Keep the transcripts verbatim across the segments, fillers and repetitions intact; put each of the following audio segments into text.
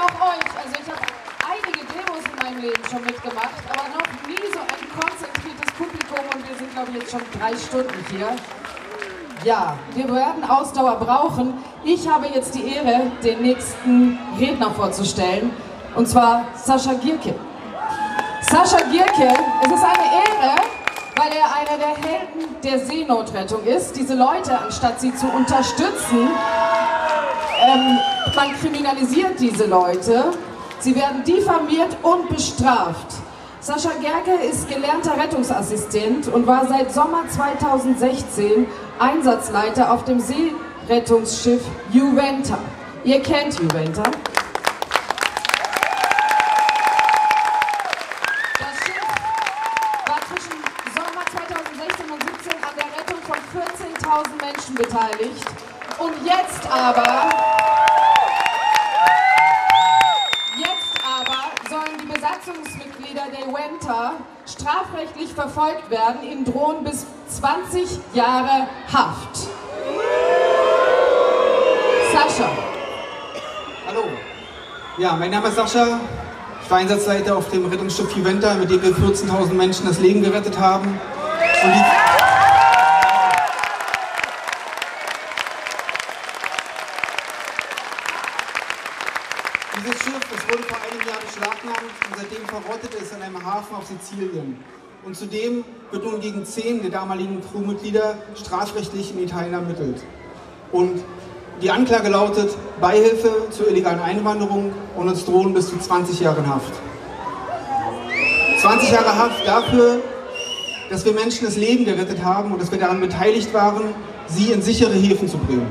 auch euch. Also ich habe einige Demos in meinem Leben schon mitgemacht, aber noch nie so ein konzentriertes Publikum und wir sind, glaube ich, jetzt schon drei Stunden hier. Ja, wir werden Ausdauer brauchen. Ich habe jetzt die Ehre, den nächsten Redner vorzustellen, und zwar Sascha Gierke. Sascha Gierke, es ist eine Ehre, weil er einer der Helden der Seenotrettung ist. Diese Leute, anstatt sie zu unterstützen, ähm, man kriminalisiert diese Leute. Sie werden diffamiert und bestraft. Sascha Gierke ist gelernter Rettungsassistent und war seit Sommer zweitausendsechzehn Einsatzleiter auf dem Seerettungsschiff Juventa. Ihr kennt Juventa. Das Schiff war zwischen Sommer zweitausendsechzehn und zweitausendsiebenzehn an der Rettung von vierzehntausend Menschen beteiligt. Und jetzt aber... sollen die Besatzungsmitglieder der Juventa strafrechtlich verfolgt werden, ihnen drohen bis zwanzig Jahre Haft. Sascha. Hallo. Ja, mein Name ist Sascha. Ich war Einsatzleiter auf dem Rettungsschiff Juventa, mit dem wir vierzehntausend Menschen das Leben gerettet haben. Und die Dieses Schiff, es wurde vor einem Jahr beschlagnahmt und seitdem verrottet es an einem Hafen auf Sizilien. Und zudem wird nun gegen zehn der damaligen Crewmitglieder strafrechtlich in Italien ermittelt. Und die Anklage lautet Beihilfe zur illegalen Einwanderung und uns drohen bis zu zwanzig Jahre Haft. zwanzig Jahre Haft dafür, dass wir Menschen das Leben gerettet haben und dass wir daran beteiligt waren, sie in sichere Häfen zu bringen.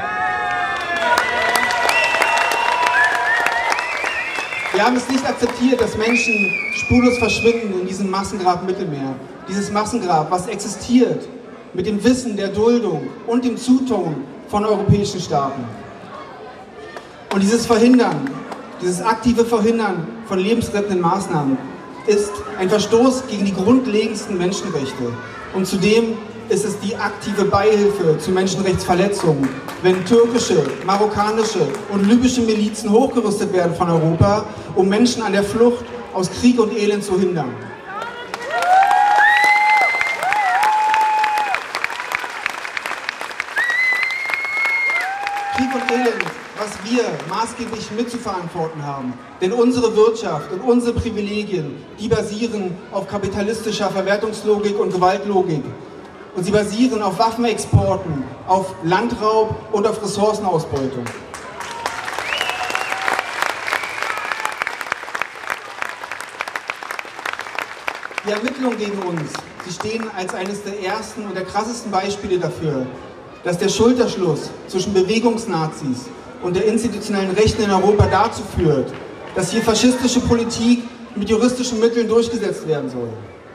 Wir haben es nicht akzeptiert, dass Menschen spurlos verschwinden in diesem Massengrab im Mittelmeer. Dieses Massengrab, was existiert mit dem Wissen der Duldung und dem Zutun von europäischen Staaten. Und dieses Verhindern, dieses aktive Verhindern von lebensrettenden Maßnahmen ist ein Verstoß gegen die grundlegendsten Menschenrechte. Und zudem ist es die aktive Beihilfe zu Menschenrechtsverletzungen, wenn türkische, marokkanische und libysche Milizen hochgerüstet werden von Europa, um Menschen an der Flucht aus Krieg und Elend zu hindern. Krieg und Elend, was wir maßgeblich mitzuverantworten haben. Denn unsere Wirtschaft und unsere Privilegien, die basieren auf kapitalistischer Verwertungslogik und Gewaltlogik. Und sie basieren auf Waffenexporten, auf Landraub und auf Ressourcenausbeutung. Die Ermittlungen gegen uns, sie stehen als eines der ersten und der krassesten Beispiele dafür, dass der Schulterschluss zwischen Bewegungsnazis und der institutionellen Rechten in Europa dazu führt, dass hier faschistische Politik mit juristischen Mitteln durchgesetzt werden soll.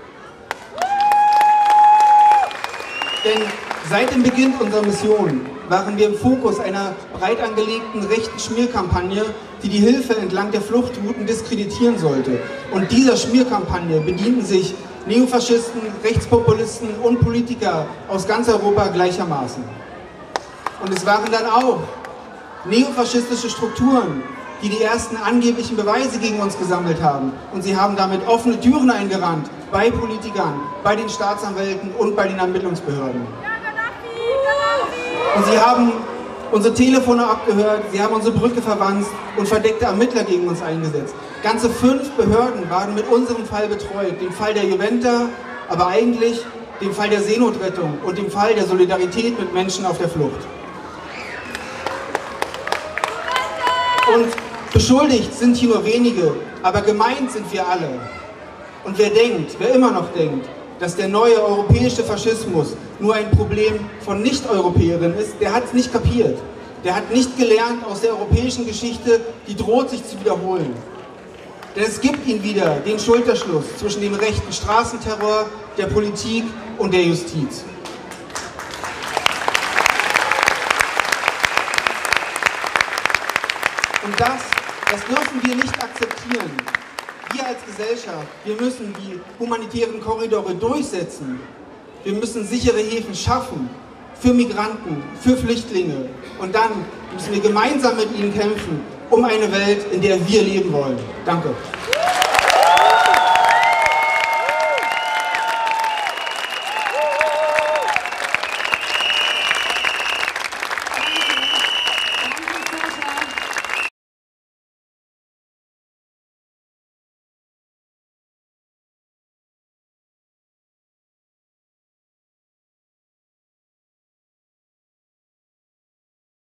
Denn seit dem Beginn unserer Mission waren wir im Fokus einer breit angelegten rechten Schmierkampagne, die die Hilfe entlang der Fluchtrouten diskreditieren sollte. Und dieser Schmierkampagne bedienten sich Neofaschisten, Rechtspopulisten und Politiker aus ganz Europa gleichermaßen. Und es waren dann auch neofaschistische Strukturen, die die ersten angeblichen Beweise gegen uns gesammelt haben. Und sie haben damit offene Türen eingerannt bei Politikern, bei den Staatsanwälten und bei den Ermittlungsbehörden. Und sie haben unsere Telefone abgehört, sie haben unsere Brücke verwanzt und verdeckte Ermittler gegen uns eingesetzt. Ganze fünf Behörden waren mit unserem Fall betreut, dem Fall der Juventa, aber eigentlich dem Fall der Seenotrettung und dem Fall der Solidarität mit Menschen auf der Flucht. Und beschuldigt sind hier nur wenige, aber gemeint sind wir alle. Und wer denkt, wer immer noch denkt, dass der neue europäische Faschismus nur ein Problem von Nicht-Europäerinnen ist, der hat es nicht kapiert. Der hat nicht gelernt aus der europäischen Geschichte, die droht sich zu wiederholen. Denn es gibt ihn wieder, den Schulterschluss zwischen dem rechten Straßenterror, der Politik und der Justiz. Und das, das dürfen wir nicht akzeptieren. Wir als Gesellschaft, wir müssen die humanitären Korridore durchsetzen. Wir müssen sichere Häfen schaffen für Migranten, für Flüchtlinge. Und dann müssen wir gemeinsam mit ihnen kämpfen um eine Welt, in der wir leben wollen. Danke.